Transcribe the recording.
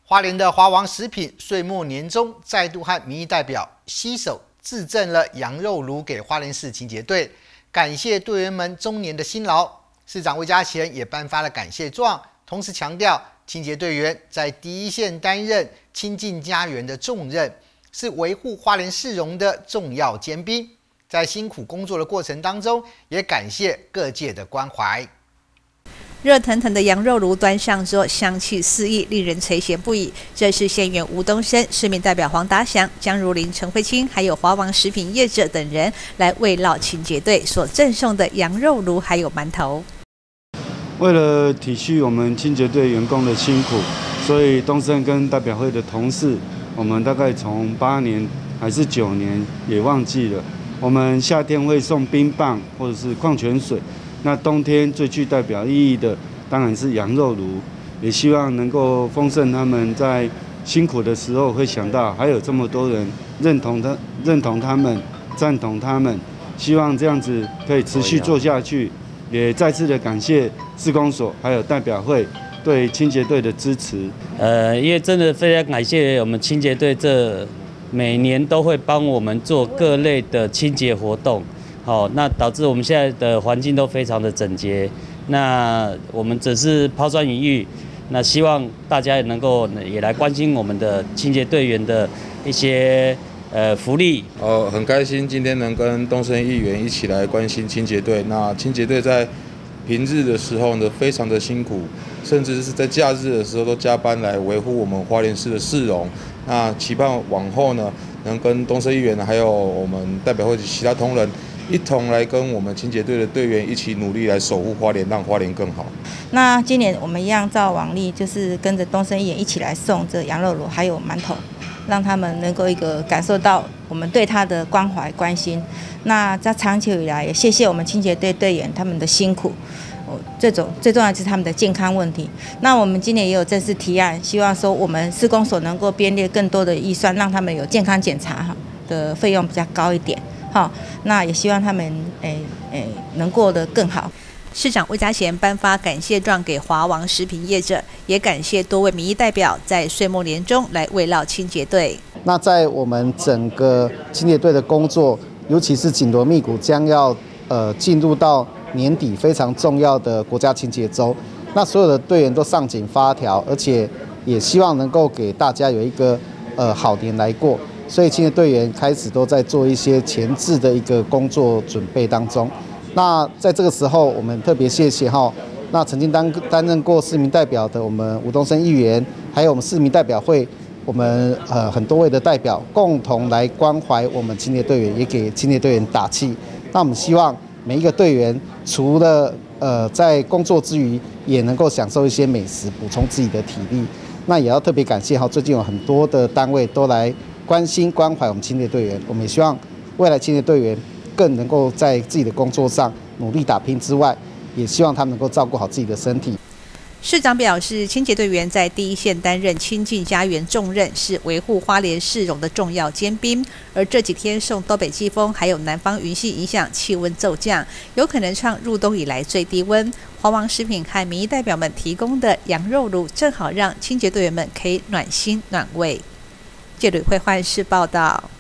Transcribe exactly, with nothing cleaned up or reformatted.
花莲的华王食品岁末年终再度和民意代表携手致赠了羊肉炉给花莲市清洁队，感谢队员们终年的辛劳。市长魏家贤也颁发了感谢状，同时强调清洁队员在第一线担任亲近家园的重任，是维护花莲市容的重要尖兵。在辛苦工作的过程当中，也感谢各界的关怀。 热腾腾的羊肉炉端上桌，香气四溢，令人垂涎不已。这是县员吴东升、市民代表黄达祥、江如林、陈慧清，还有华王食品业者等人来慰劳清洁队所赠送的羊肉炉还有馒头。 为了体恤我们清洁队员工的辛苦，所以东升跟代表会的同事，我们大概从八年还是九年也忘记了。我们夏天会送冰棒或者是矿泉水。那冬天最具代表意义的当然是羊肉炉，也希望能够丰盛他们在辛苦的时候会想到还有这么多人认同他、认同他们、赞同他们，希望这样子可以持续做下去。也再次的感谢市公所还有代表会对清洁队的支持。 呃，因为真的非常感谢我们清洁队，这每年都会帮我们做各类的清洁活动。好，那导致我们现在的环境都非常的整洁。那我们只是抛砖引玉，那希望大家也能够也来关心我们的清洁队员的一些呃福利。 哦，很开心今天能跟东升议员一起来关心清洁队。那清洁队在平日的时候呢，非常的辛苦，甚至是在假日的时候都加班来维护我们花莲市的市容。那期盼往后呢，能跟东升议员还有我们代表会其他同仁，一同来跟我们清洁队的队员一起努力来守护花莲，让花莲更好。 那今年我们一样照往例，就是跟着东升议员一起来送这羊肉炉还有馒头，让他们能够一个感受到我们对他的关怀关心。那在长久以来，也谢谢我们清洁队队员他们的辛苦。最重最重要的就是他们的健康问题。那我们今年也有正式提案，希望说我们市公所能够编列更多的预算，让他们有健康检查的费用比较高一点。好，那也希望他们诶诶能过得更好。 市长魏家贤颁发感谢状给华王食品业者，也感谢多位民意代表在岁末年终来慰劳清洁队。 那在我们整个清洁队的工作，尤其是紧锣密鼓将要呃进入到年底非常重要的国家清洁周，那所有的队员都上紧发条，而且也希望能够给大家有一个呃好年来过。所以清洁队员开始都在做一些前置的一个工作准备当中。那在这个时候，我们特别谢谢哈，那曾经担担任过市民代表的我们吴东升议员，还有我们市民代表会，我们呃很多位的代表共同来关怀我们清洁队员，也给清洁队员打气。那我们希望每一个队员除了呃在工作之余，也能够享受一些美食，补充自己的体力。那也要特别感谢哈，最近有很多的单位都来关心关怀我们清洁队员，我们也希望未来清洁队员更能够在自己的工作上努力打拼之外，也希望他们能够照顾好自己的身体。 市长表示，清洁队员在第一线担任亲近家园重任，是维护花莲市容的重要尖兵。而这几天受东北季风还有南方云系影响，气温骤降，有可能创入冬以来最低温。华王食品和民意代表们提供的羊肉炉，正好让清洁队员们可以暖心暖胃。记者吕慧焕视报道。